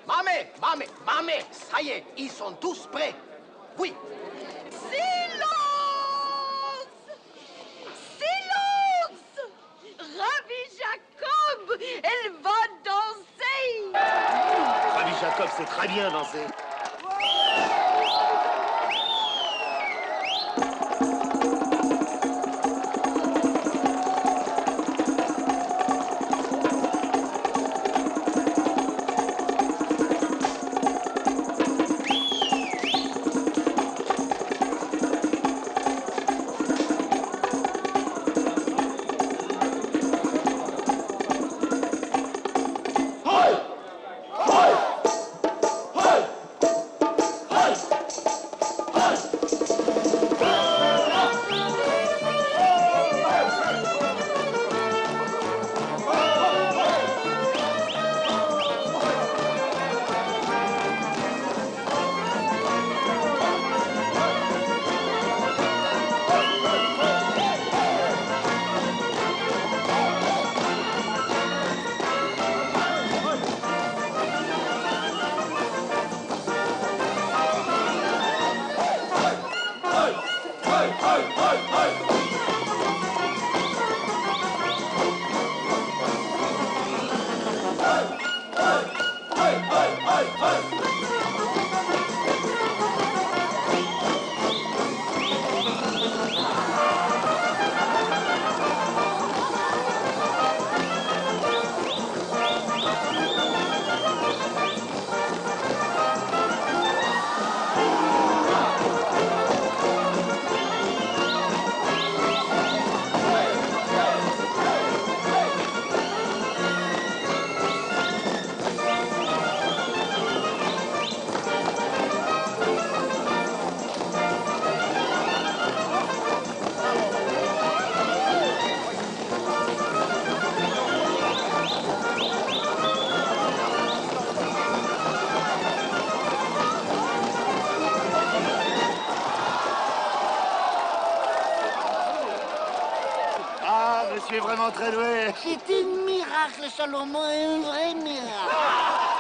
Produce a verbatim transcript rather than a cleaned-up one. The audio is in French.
Mamé, mamé, mamé, ça y est, ils sont tous prêts. Oui. Silence! Silence! Rabbi Jacob, elle va danser! Rabbi Jacob sait très bien danser. Je suis vraiment très doué. C'est un miracle, Salomon, un vrai miracle.